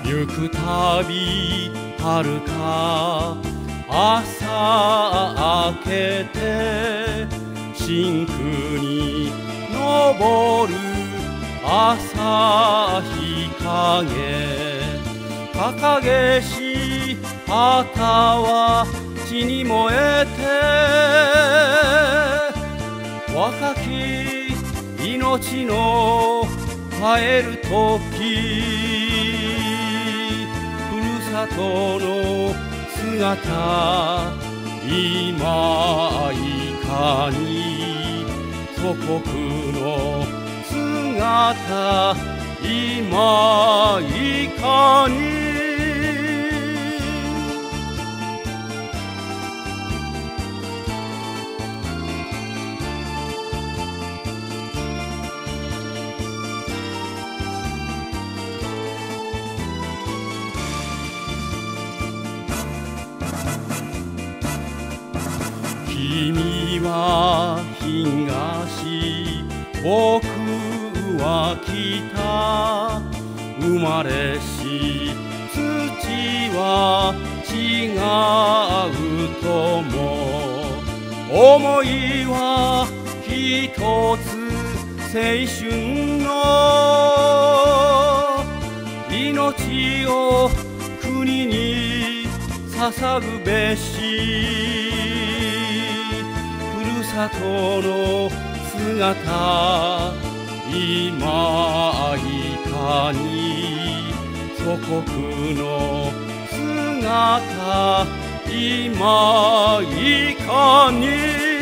行くたび遥か朝明けて真空に昇る朝日影掲げし旗は地に燃えて若き命の帰る時ふるさとの姿今いかに祖国の姿今いかに君は東僕は北生まれし土は違うとも思いは一つ青春の命を国に捧ぐべしふるさとの姿今いかに祖国の姿今いかに